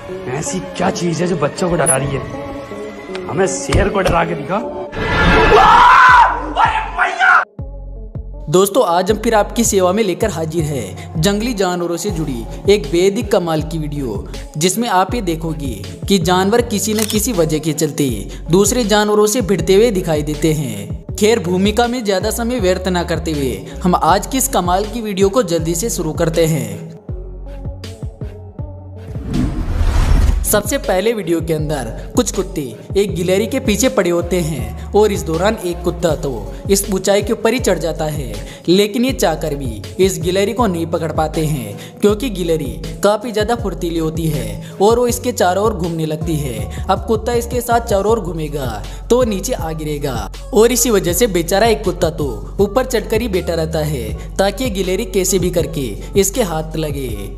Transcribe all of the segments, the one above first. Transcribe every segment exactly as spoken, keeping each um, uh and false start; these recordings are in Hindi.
ऐसी क्या चीज है जो बच्चों को डरा रही है? हमें शेर को डरा के दिखा। दोस्तों आज हम फिर आपकी सेवा में लेकर हाजिर है जंगली जानवरों से जुड़ी एक बेहद कमाल की वीडियो, जिसमें आप ये देखोगे कि जानवर किसी न किसी वजह के चलते दूसरे जानवरों से भिड़ते हुए दिखाई देते हैं। खैर भूमिका में ज्यादा समय व्यर्थ न करते हुए हम आज की इस कमाल की वीडियो को जल्दी से शुरू करते हैं। सबसे पहले वीडियो के अंदर कुछ कुत्ते एक गिलहरी के पीछे पड़े होते हैं और इस दौरान एक कुत्ता तो इस ऊंचाई के ऊपर ही चढ़ जाता है, लेकिन ये चाहकर भी इस गिलहरी को नहीं पकड़ पाते हैं क्योंकि गिलहरी काफी ज्यादा फुर्तीली होती है और वो इसके चारों ओर घूमने लगती है। अब कुत्ता इसके साथ चारों ओर घूमेगा तो वो नीचे आ गिरेगा और इसी वजह से बेचारा एक कुत्ता तो ऊपर चढ़कर ही बैठा रहता है ताकि गिलहरी कैसे भी करके इसके हाथ लगे।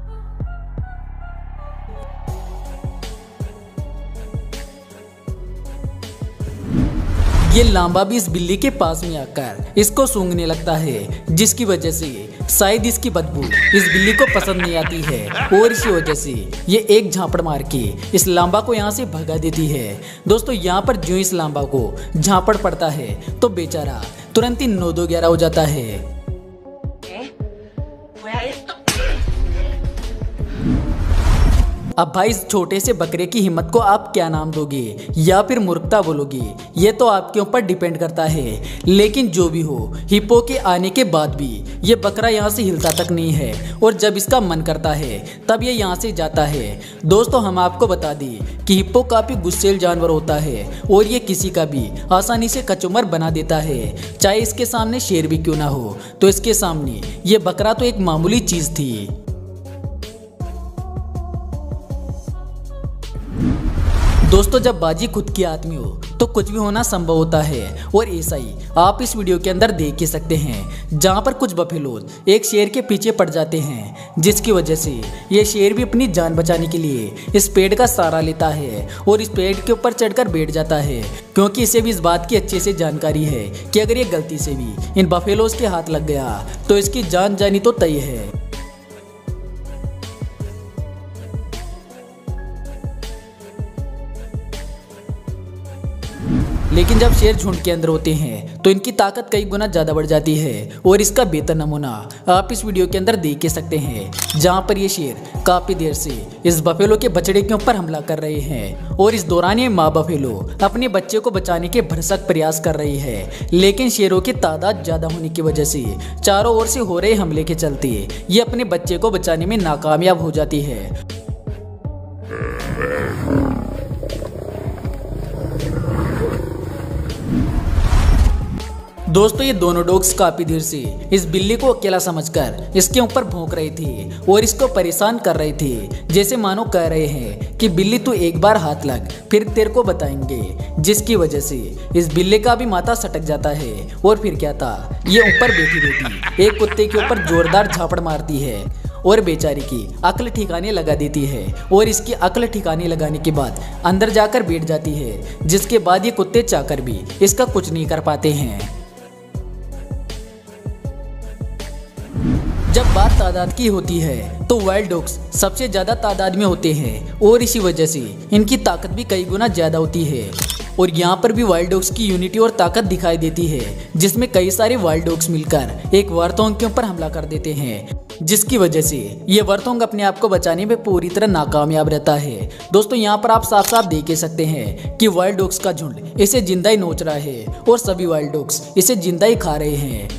ये लांबा भी इस बिल्ली के पास में आकर इसको सूंघने लगता है, जिसकी वजह से शायद इसकी बदबू इस बिल्ली को पसंद नहीं आती है और इसी वजह से ये एक झापड़ मार के इस लांबा को यहाँ से भगा देती है। दोस्तों यहाँ पर जो इस लांबा को झापड़ पड़ता है तो बेचारा तुरंत ही नौ दो ग्यारह हो जाता है। अब भाई इस छोटे से बकरे की हिम्मत को आप क्या नाम दोगे या फिर मूर्खता बोलोगे, ये तो आपके ऊपर डिपेंड करता है। लेकिन जो भी हो, हिप्पो के आने के बाद भी ये बकरा यहाँ से हिलता तक नहीं है और जब इसका मन करता है तब ये यहाँ से जाता है। दोस्तों हम आपको बता दें कि हिप्पो काफी गुस्सैल जानवर होता है और ये किसी का भी आसानी से कचूमर बना देता है, चाहे इसके सामने शेर भी क्यों ना हो। तो इसके सामने ये बकरा तो एक मामूली चीज थी। दोस्तों जब बाजी खुद की हाथ में हो तो कुछ भी होना संभव होता है और ऐसा ही आप इस वीडियो के अंदर देख ही सकते हैं, जहां पर कुछ बफेलोज एक शेर के पीछे पड़ जाते हैं, जिसकी वजह से ये शेर भी अपनी जान बचाने के लिए इस पेड़ का सहारा लेता है और इस पेड़ के ऊपर चढ़कर बैठ जाता है, क्योंकि इसे भी इस बात की अच्छे से जानकारी है कि अगर ये गलती से भी इन बफेलोज के हाथ लग गया तो इसकी जान जानी तो तय है। लेकिन जब शेर झुंड के अंदर होते हैं तो इनकी ताकत कई गुना ज्यादा बढ़ जाती है और इसका बेहतर नमूना आप इस वीडियो के अंदर देख सकते हैं, जहां पर ये शेर काफी देर से इस बफेलो के बछड़े के ऊपर हमला कर रहे हैं और इस दौरान ये माँ बफेलो अपने बच्चे को बचाने के भरसक प्रयास कर रही है। लेकिन शेरों की तादाद ज्यादा होने की वजह से चारों ओर से हो रहे हमले के चलते ये अपने बच्चे को बचाने में नाकामयाब हो जाती है। दोस्तों ये दोनों डॉग्स काफी देर से इस बिल्ली को अकेला समझकर इसके ऊपर भौंक रहे थे और इसको परेशान कर रहे थे, जैसे मानो कह रहे हैं कि बिल्ली तू एक बार हाथ लग फिर तेरे को बताएंगे। जिसकी वजह से इस बिल्ली का भी माथा सटक जाता है और फिर क्या था, ये ऊपर बैठी बैठी एक कुत्ते के ऊपर जोरदार झापड़ मारती है और बेचारी की अक्ल ठिकाने लगा देती है और इसकी अक्ल ठिकाने लगाने के बाद अंदर जाकर बैठ जाती है, जिसके बाद ये कुत्ते चाहकर भी इसका कुछ नहीं कर पाते हैं। जब बात तादाद की होती है तो वाइल्ड डॉग्स सबसे ज्यादा तादाद में होते हैं और इसी वजह से इनकी ताकत भी कई गुना ज्यादा होती है और यहाँ पर भी वाइल्ड डॉग्स की यूनिटी और ताकत दिखाई देती है, जिसमें कई सारे वाइल्ड डॉग्स मिलकर एक वॉर्थोंग के ऊपर हमला कर देते हैं, जिसकी वजह से ये वॉर्थोंग अपने आप को बचाने में पूरी तरह नाकामयाब रहता है। दोस्तों यहाँ पर आप साफ साफ देख सकते हैं कि वाइल्ड डॉग्स का झुंड इसे जिंदा ही नोच रहा है और सभी वाइल्ड डॉग्स इसे जिंदा ही खा रहे हैं।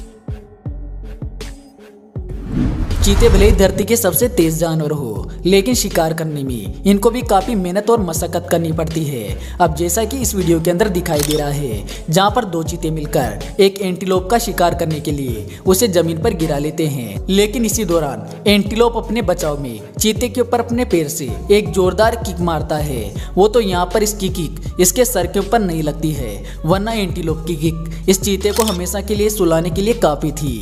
चीते भले ही धरती के सबसे तेज जानवर हो, लेकिन शिकार करने में इनको भी काफी मेहनत और मशक्कत करनी पड़ती है। अब जैसा कि इस वीडियो के अंदर दिखाई दे रहा है, जहां पर दो चीते मिलकर एक एंटीलोप का शिकार करने के लिए उसे जमीन पर गिरा लेते हैं, लेकिन इसी दौरान एंटीलोप अपने बचाव में चीते के ऊपर अपने पैर से एक जोरदार किक मारता है। वो तो यहाँ पर इसकी किक इसके सर के ऊपर नहीं लगती है, वरना एंटीलोप की किक इस चीते को हमेशा के लिए सुलाने के लिए काफी थी।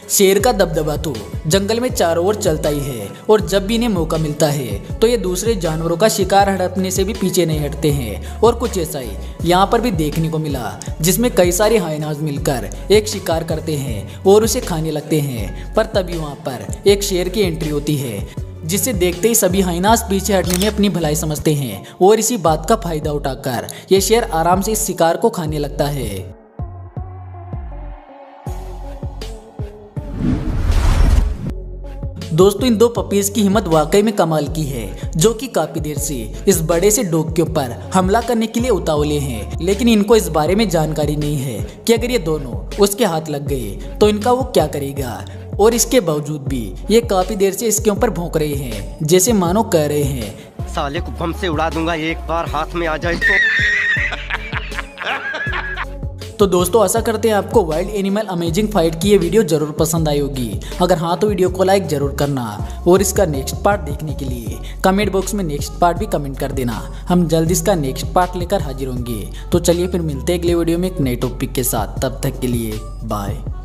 शेर का दबदबा तो जंगल में चारों ओर चलता ही है और जब भी इन्हें मौका मिलता है तो ये दूसरे जानवरों का शिकार हड़पने से भी पीछे नहीं हटते हैं। और कुछ ऐसा ही यहाँ पर भी देखने को मिला, जिसमें कई सारे हाइनाज मिलकर एक शिकार करते हैं और उसे खाने लगते हैं। पर तभी वहाँ पर एक शेर की एंट्री होती है, जिसे देखते ही सभी हाइनाज पीछे हटने में अपनी भलाई समझते हैं और इसी बात का फायदा उठाकर ये शेर आराम से इस शिकार को खाने लगता है। दोस्तों, इन दो पपीज की हिम्मत वाकई में कमाल की है, जो कि काफी देर से इस बड़े से डॉग के ऊपर हमला करने के लिए उतावले हैं। लेकिन इनको इस बारे में जानकारी नहीं है कि अगर ये दोनों उसके हाथ लग गए तो इनका वो क्या करेगा। और इसके बावजूद भी ये काफी देर से इसके ऊपर भौंक रहे हैं, जैसे मानो कह रहे हैं, साले को बम से उड़ा दूंगा एक बार हाथ में आ जाए तो। तो दोस्तों, आशा करते हैं आपको वाइल्ड एनिमल अमेजिंग फाइट की ये वीडियो जरूर पसंद आई होगी। अगर हाँ तो वीडियो को लाइक जरूर करना और इसका नेक्स्ट पार्ट देखने के लिए कमेंट बॉक्स में नेक्स्ट पार्ट भी कमेंट कर देना। हम जल्द इसका नेक्स्ट पार्ट लेकर हाजिर होंगे। तो चलिए फिर मिलते हैं अगले वीडियो में एक नए टॉपिक के साथ। तब तक के लिए बाय।